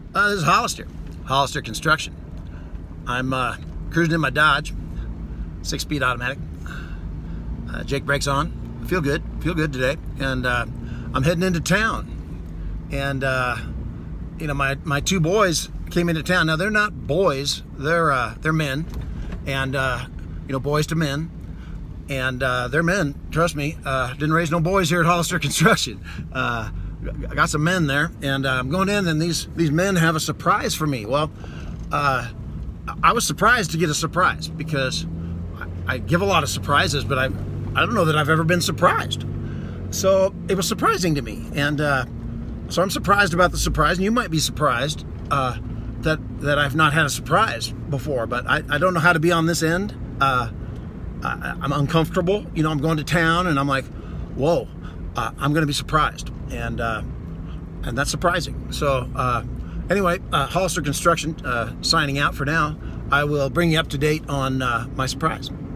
This is Hollister Construction. I'm cruising in my Dodge, 6-speed automatic. Jake brakes on. Feel good today. And I'm heading into town. And you know, my two boys came into town. Now they're not boys, they're men, and you know, boys to men. And they're men, trust me. Didn't raise no boys here at Hollister Construction. I got some men there, and I'm going in, and these men have a surprise for me. Well, I was surprised to get a surprise, because I give a lot of surprises, but I don't know that I've ever been surprised. So it was surprising to me, and so I'm surprised about the surprise, and you might be surprised that I've not had a surprise before, but I don't know how to be on this end. I'm uncomfortable. You know, I'm going to town, and I'm like, whoa, I'm going to be surprised, and that's surprising. So anyway, Hollister Construction signing out for now. I will bring you up to date on my surprise.